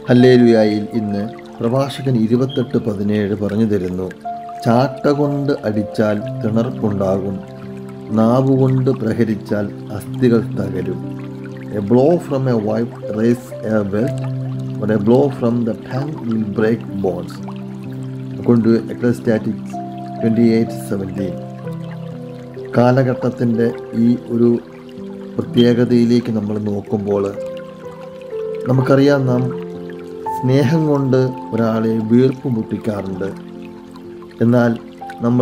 ഹല്ലേലൂയായിൽ ഇന്ന് പ്രഭാഷകൻ 28:17 പറഞ്ഞു തരുന്നു. ചാട്ട കൊണ്ട് അടിച്ചാൽ തിണർപ്പുണ്ടാകും, നാവുകൊണ്ട് പ്രഹരിച്ചാൽ അസ്ഥികൾ തകരും. A blow from a wife raise a welt, but a blow from the tongue will break bones. According to Ecclesiasticus 28:17. കാലഘട്ടത്തിൻ്റെ ഈ ഒരു പ്രത്യേകതയിലേക്ക് നമ്മൾ നോക്കുമ്പോൾ നമുക്കറിയാം, നാം സ്നേഹം കൊണ്ട് ഒരാളെ വീർപ്പ് മുട്ടിക്കാറുണ്ട്. എന്നാൽ നമ്മൾ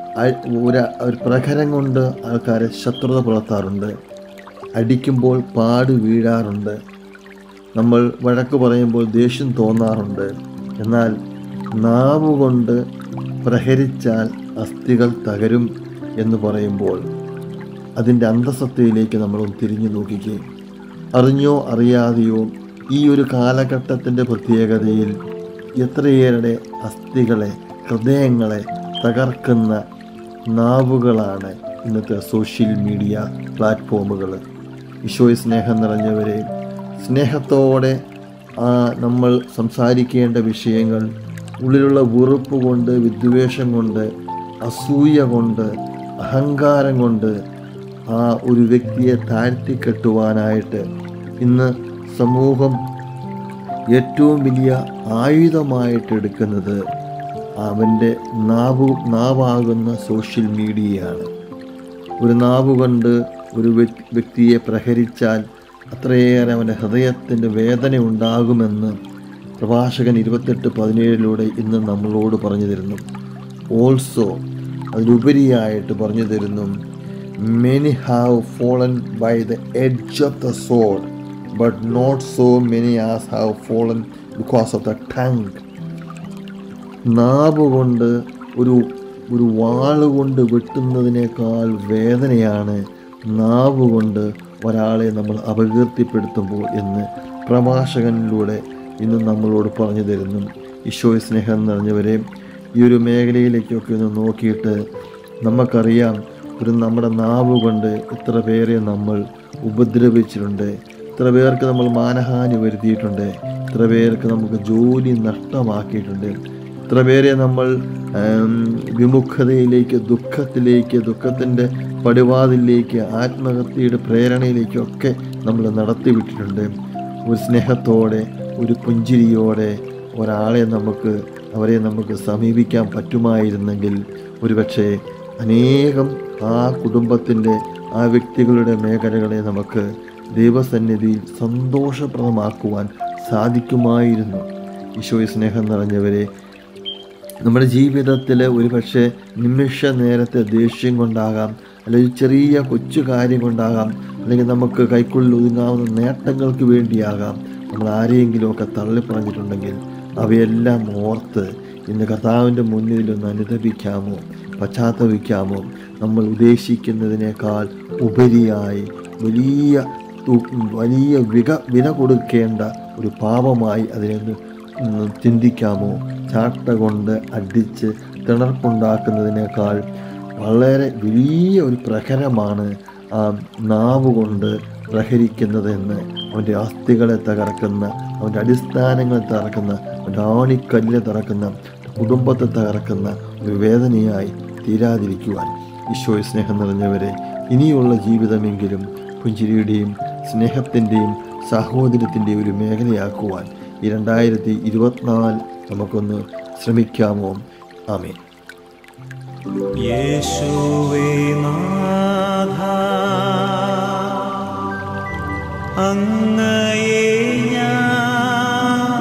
ഒരു പ്രഹരം കൊണ്ട് ആൾക്കാരെ ശത്രുത പുലർത്താറുണ്ട്. അടിക്കുമ്പോൾ പാട് വീഴാറുണ്ട്. നമ്മൾ വഴക്ക് പറയുമ്പോൾ ദേഷ്യം തോന്നാറുണ്ട്. എന്നാൽ നാവുകൊണ്ട് പ്രഹരിച്ചാൽ അസ്ഥികൾ തകരും എന്ന് പറയുമ്പോൾ അതിൻ്റെ അന്തസത്തയിലേക്ക് നമ്മൾ തിരിഞ്ഞു നോക്കിക്കേ. അറിഞ്ഞോ അറിയാതെയോ ഈ ഒരു കാലഘട്ടത്തിൻ്റെ പ്രത്യേകതയിൽ എത്രയേറെ അസ്ഥികളെ, ഹൃദയങ്ങളെ തകർക്കുന്ന നാവുകളാണ് ഇന്നത്തെ സോഷ്യൽ മീഡിയ പ്ലാറ്റ്ഫോമുകൾ. ഈശോയെ സ്നേഹം നിറഞ്ഞവരെ, സ്നേഹത്തോടെ നമ്മൾ സംസാരിക്കേണ്ട വിഷയങ്ങൾ ഉള്ളിലുള്ള വെറുപ്പ് കൊണ്ട്, വിദ്വേഷം കൊണ്ട്, അസൂയ കൊണ്ട്, അഹങ്കാരം കൊണ്ട് ആ ഒരു വ്യക്തിയെ താഴ്ത്തിക്കെട്ടുവാനായിട്ട് ഇന്ന് സമൂഹം ഏറ്റവും വലിയ ആയുധമായിട്ട് എടുക്കുന്നത് അവൻ്റെ നാവാകുന്ന സോഷ്യൽ മീഡിയയാണ്. ഒരു നാവ് കൊണ്ട് ഒരു വ്യക്തിയെ പ്രഹരിച്ചാൽ അത്രയേറെ അവൻ്റെ ഹൃദയത്തിൻ്റെ വേദന ഉണ്ടാകുമെന്ന് പ്രഭാഷകൻ 28:17 ഇന്ന് നമ്മളോട് പറഞ്ഞു തരുന്നു. ഓൾസോ അതിലുപരിയായിട്ട് പറഞ്ഞു തരുന്നു, many have fallen by the edge of the sword, but not so many as have fallen because of the tongue. നാവ് കൊണ്ട് ഒരു വാളുകൊണ്ട് വെട്ടുന്നതിനേക്കാൾ വേദനയാണ് നാവ് കൊണ്ട് ഒരാളെ നമ്മൾ അപകീർത്തിപ്പെടുത്തുമ്പോൾ എന്ന് പ്രഭാഷകനിലൂടെ ഇന്ന് നമ്മളോട് പറഞ്ഞു തരുന്നു. ഈശോയെ സ്നേഹം നിറഞ്ഞവരെ, ഈ ഒരു മേഖലയിലേക്കൊക്കെ ഒന്ന് നോക്കിയിട്ട് നമുക്കറിയാം, നമ്മുടെ നാവ് കൊണ്ട് എത്ര പേരെ നമ്മൾ ഉപദ്രവിച്ചിട്ടുണ്ട്, എത്ര പേർക്ക് നമ്മൾ മാനഹാനി വരുത്തിയിട്ടുണ്ട്, എത്ര പേർക്ക് നമുക്ക് ജോലി നഷ്ടമാക്കിയിട്ടുണ്ട്, എത്ര പേരെ നമ്മൾ വിമുഖതയിലേക്ക്, ദുഃഖത്തിൻ്റെ പടിവാതിലേക്ക്, ആത്മഹത്യയുടെ പ്രേരണയിലേക്കൊക്കെ നമ്മൾ നടത്തിവിട്ടിട്ടുണ്ട്. ഒരു സ്നേഹത്തോടെ, ഒരു പുഞ്ചിരിയോടെ അവരെ നമുക്ക് സമീപിക്കാൻ പറ്റുമായിരുന്നെങ്കിൽ ഒരുപക്ഷെ അനേകം ആ കുടുംബത്തിൻ്റെ, ആ വ്യക്തികളുടെ മേഖലകളെ നമുക്ക് ദൈവസന്നിധിയിൽ സന്തോഷപ്രദമാക്കുവാൻ സാധിക്കുമായിരുന്നു. ഈശോയെ സ്നേഹം നിറഞ്ഞവരെ, നമ്മുടെ ജീവിതത്തിൽ ഒരുപക്ഷെ നിമിഷ നേരത്തെ ദേഷ്യം കൊണ്ടാകാം, അല്ലെങ്കിൽ ചെറിയ കൊച്ചു കാര്യം കൊണ്ടാകാം, അല്ലെങ്കിൽ നമുക്ക് കൈക്കുള്ളിൽ ഒതുങ്ങാവുന്ന നേട്ടങ്ങൾക്ക് വേണ്ടിയാകാം നമ്മൾ ആരെയെങ്കിലുമൊക്കെ തള്ളിപ്പറഞ്ഞിട്ടുണ്ടെങ്കിൽ അവയെല്ലാം ഓർത്ത് ഇന്ന് കർത്താവിൻ്റെ മുന്നിലൊന്ന് അനുതപിക്കാമോ, പശ്ചാത്തപിക്കാമോ? നമ്മൾ ഉദ്ദേശിക്കുന്നതിനേക്കാൾ ഉപരിയായി വലിയ വില കൊടുക്കേണ്ട ഒരു പാപമായി അതിനെ ചിന്തിക്കാമോ? ചാട്ട കൊണ്ട് അടിച്ച് തിണർപ്പുണ്ടാക്കുന്നതിനേക്കാൾ വളരെ വലിയ ഒരു പ്രഹരമാണ് ആ നാവ് കൊണ്ട് പ്രഹരിക്കുന്നതെന്ന്, അവൻ്റെ അസ്ഥികളെ തകർക്കുന്ന, അവൻ്റെ അടിസ്ഥാനങ്ങളെ തകർക്കുന്ന, അവൻ്റെ ആണിക്കല്ലിനെ തകർക്കുന്ന, കുടുംബത്തെ തകർക്കുന്ന ഒരു വേദനയായി തീരാതിരിക്കുവാൻ ഈശോയെ സ്നേഹം നിറഞ്ഞവരെ, ഇനിയുള്ള ജീവിതമെങ്കിലും പുഞ്ചിരിയുടെയും സ്നേഹത്തിൻ്റെയും സാഹോദര്യത്തിൻ്റെയും ഒരു മേഖലയാക്കുവാൻ ഈ 2024 നമുക്കൊന്ന് ശ്രമിക്കാമോ? ആമേൻ. യേശുവേ നാഥ, അങ്ങയെ ഞാൻ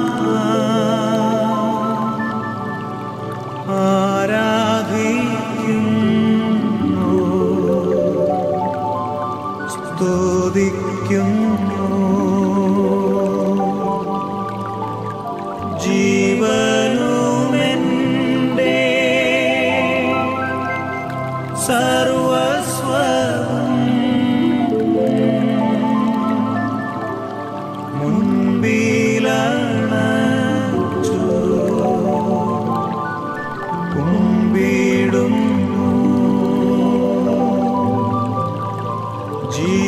ആരാധിക്കുന്നു, സ്തുതിക്കുന്നു. ജീവനുമെൻ്റെ സർവസ്വം മുൻപിലണച്ചു കുമ്പിടുന്നു.